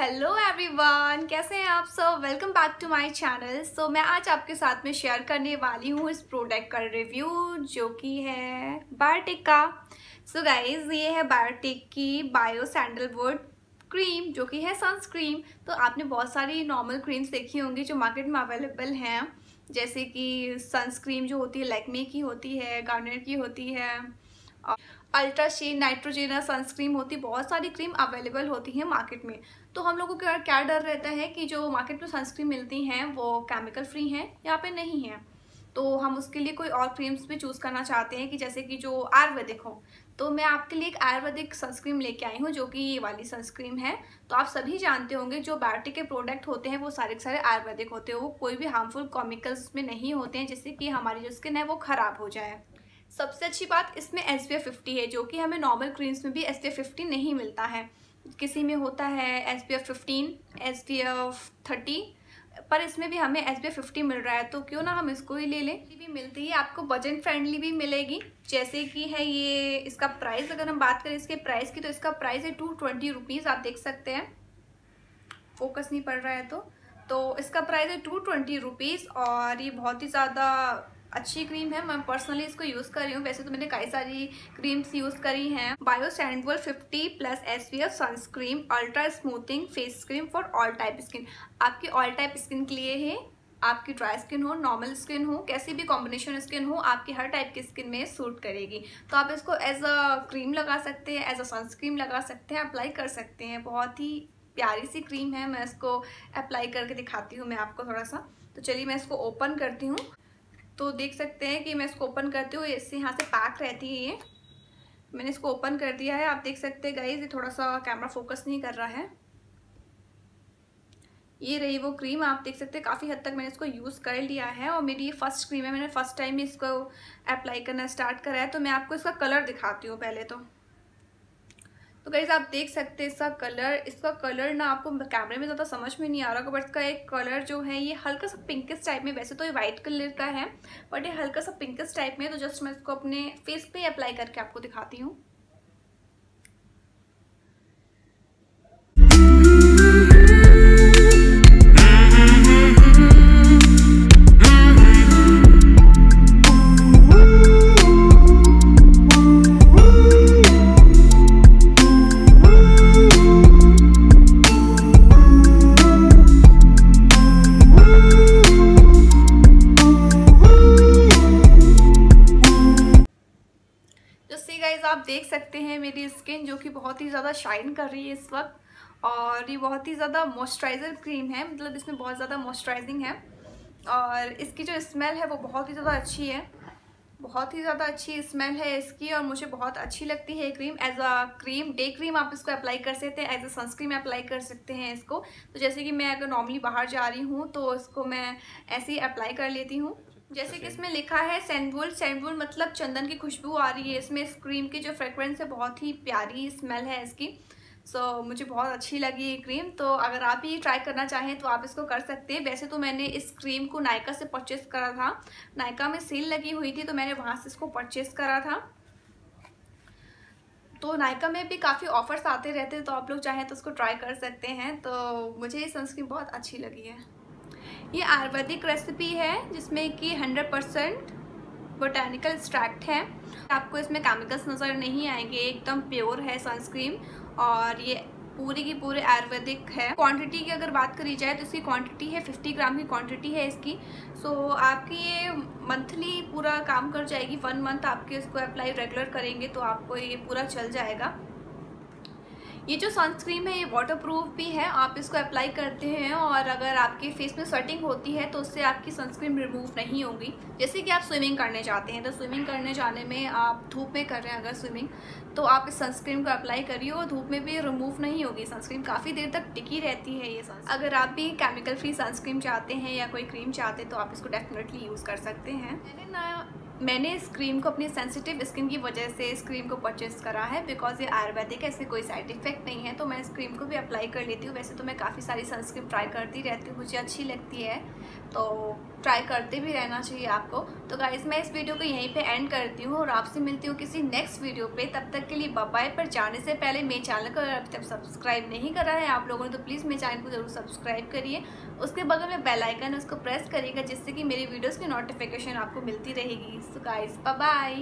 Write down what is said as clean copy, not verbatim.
Hello everyone, कैसे हैं आप सब। Welcome back to my channel. So मैं आज आपके साथ में शेयर करने वाली हूँ इस प्रोडक्ट का रिव्यू जो कि है बायोटिक का। सो गाइज, ये है बायोटिक की बायो सैंडलवुड क्रीम जो कि है सनस्क्रीन। तो आपने बहुत सारी नॉर्मल क्रीम्स देखी होंगी जो मार्केट में अवेलेबल हैं, जैसे कि सनस्क्रीन जो होती है लैक्मे की होती है, गार्नियर की होती है, अल्ट्रा शीन नाइट्रोजेनस सनस्क्रीन होती, बहुत सारी क्रीम अवेलेबल होती हैं मार्केट में। तो हम लोगों को क्या डर रहता है कि जो मार्केट में सनस्क्रीन मिलती हैं वो केमिकल फ्री हैं, यहाँ पे नहीं है। तो हम उसके लिए कोई और क्रीम्स भी चूज़ करना चाहते हैं कि जैसे कि जो आयुर्वेदिक हो। तो मैं आपके लिए एक आयुर्वेदिक सनस्क्रीन लेके आई हूँ जो कि ये वाली सनस्क्रीन है। तो आप सभी जानते होंगे जो बायोटिक के प्रोडक्ट होते हैं वो सारे के सारे आयुर्वेदिक होते हैं, वो कोई भी हार्मफुल केमिकल्स में नहीं होते हैं जिससे कि हमारी जो स्किन है वो ख़राब हो जाए। सबसे अच्छी बात इसमें SPF 50 है, जो कि हमें नॉर्मल क्रीम्स में भी SPF 50 नहीं मिलता है। किसी में होता है SPF 15, SPF 30, पर इसमें भी हमें SPF 50 मिल रहा है, तो क्यों ना हम इसको ही ले लें। ये भी मिलती है आपको, बजट फ्रेंडली भी मिलेगी। जैसे कि है ये, इसका प्राइस अगर हम बात करें इसके प्राइस की, तो इसका प्राइस है 220 रुपीज़। आप देख सकते हैं, फोकस नहीं पड़ रहा है तो इसका प्राइस है 220 रुपीज़। और ये बहुत ही ज़्यादा अच्छी क्रीम है। मैं पर्सनली इसको यूज़ कर रही हूँ, वैसे तो मैंने कई सारी क्रीम्स यूज़ करी हैं। Bio sandalwood 50+ SPF sunscreen ultra smoothing face cream for all type skin. आपकी ऑल टाइप स्किन के लिए है, आपकी ड्राई स्किन हो, नॉर्मल स्किन हो, कैसी भी कॉम्बिनेशन स्किन हो, आपकी हर टाइप की स्किन में सूट करेगी। तो आप इसको एज अ क्रीम लगा सकते हैं, एज अ सनस्क्रीन लगा सकते हैं, अप्लाई कर सकते हैं। बहुत ही प्यारी सी क्रीम है। मैं इसको अप्लाई करके दिखाती हूँ मैं आपको थोड़ा सा। तो चलिए मैं इसको ओपन करती हूँ। तो देख सकते हैं कि मैं इसको ओपन करती हूँ, इससे यहाँ से पैक रहती है। ये मैंने इसको ओपन कर दिया है। आप देख सकते हैं गाइस, ये थोड़ा सा कैमरा फोकस नहीं कर रहा है। ये रही वो क्रीम, आप देख सकते हैं काफ़ी हद तक मैंने इसको यूज़ कर लिया है और मेरी ये फर्स्ट क्रीम है। मैंने फर्स्ट टाइम इसको अप्लाई करना स्टार्ट करा है। तो मैं आपको इसका कलर दिखाती हूँ पहले तो गाइस आप देख सकते हैं इसका कलर ना आपको कैमरे में ज़्यादा समझ में नहीं आ रहा, बट इसका एक कलर जो है ये हल्का सा पिंकिश टाइप में, वैसे तो ये वाइट कलर का है बट ये हल्का सा पिंकिश टाइप में। तो जस्ट मैं इसको अपने फेस पे अप्लाई करके आपको दिखाती हूँ। आप देख सकते हैं मेरी स्किन जो कि बहुत ही ज़्यादा शाइन कर रही है इस वक्त, और ये बहुत ही ज़्यादा मॉइस्चराइज़र क्रीम है, मतलब इसमें बहुत ज़्यादा मॉइस्चराइजिंग है। और इसकी जो स्मेल है वो बहुत ही ज़्यादा अच्छी है, बहुत ही ज़्यादा अच्छी स्मेल है इसकी और मुझे बहुत अच्छी लगती है ये cream. As a cream, day cream आप इसको अप्लाई कर सकते हैं, एज अ सनस्क्रीन अप्लाई कर सकते हैं इसको। तो जैसे कि मैं अगर नॉर्मली बाहर जा रही हूँ तो इसको मैं ऐसे ही अप्लाई कर लेती हूँ। जैसे कि इसमें लिखा है सैंडलवुड मतलब चंदन की खुशबू आ रही है इसमें। इस क्रीम की जो फ्रेग्रेंस है बहुत ही प्यारी स्मेल है इसकी। मुझे बहुत अच्छी लगी ये क्रीम। तो अगर आप ये ट्राई करना चाहें तो आप इसको कर सकते हैं। वैसे तो मैंने इस क्रीम को नायका से परचेस करा था, नायका में सेल लगी हुई थी तो मैंने वहाँ से इसको परचेस करा था। तो नायका में भी काफ़ी ऑफर्स आते रहते हैं, तो आप लोग चाहें तो उसको ट्राई कर सकते हैं। तो मुझे ये सनस्क्रीन बहुत अच्छी लगी है। ये आयुर्वेदिक रेसिपी है जिसमें कि 100% बोटैनिकल एक्सट्रैक्ट है। आपको इसमें केमिकल्स नज़र नहीं आएंगे, एकदम प्योर है सनस्क्रीन और ये पूरी की पूरी आयुर्वेदिक है। क्वांटिटी की अगर बात करी जाए तो इसकी क्वांटिटी है 50 ग्राम की क्वांटिटी है इसकी। आपकी ये मंथली पूरा काम कर जाएगी। 1 मंथ आपके इसको अप्लाई रेगुलर करेंगे तो आपको ये पूरा चल जाएगा। ये जो सनस्क्रीन है ये वाटरप्रूफ भी है, आप इसको अप्लाई करते हैं और अगर आपके फेस में स्वेटिंग होती है तो उससे आपकी सनस्क्रीन रिमूव नहीं होगी। जैसे कि आप स्विमिंग करने जाते हैं तो स्विमिंग करने जाने में आप धूप में कर रहे हैं अगर स्विमिंग, तो आप इस सनस्क्रीन को अप्लाई करिए और धूप में भी रिमूव नहीं होगी सनस्क्रीन, काफ़ी देर तक टिकी रहती है ये सनस्क्रीन। अगर आप भी केमिकल फ्री सनस्क्रीन चाहते हैं या कोई क्रीम चाहते हैं तो आप इसको डेफिनेटली यूज़ कर सकते हैं। मैंने इस क्रीम को अपनी सेंसिटिव स्किन की वजह से इस क्रीम को परचेस करा है, बिकॉज ये आयुर्वेदिक है, ऐसे कोई साइड इफेक्ट नहीं है। तो मैं इस क्रीम को भी अप्लाई कर लेती हूँ। वैसे तो मैं काफ़ी सारी सनस्क्रीन ट्राई करती रहती हूँ, मुझे अच्छी लगती है, तो ट्राई करते भी रहना चाहिए आपको। तो गाइस मैं इस वीडियो को यहीं पे एंड करती हूँ और आपसे मिलती हूँ किसी नेक्स्ट वीडियो पे। तब तक के लिए बाय बाय। पर जाने से पहले मेरे चैनल को अगर अभी तक सब्सक्राइब नहीं करा है आप लोगों ने तो प्लीज़ मेरे चैनल को जरूर सब्सक्राइब करिए। उसके बगल में बेल आइकन है उसको प्रेस करिएगा जिससे कि मेरी वीडियोज़ की नोटिफिकेशन आपको मिलती रहेगी। So guys bye bye.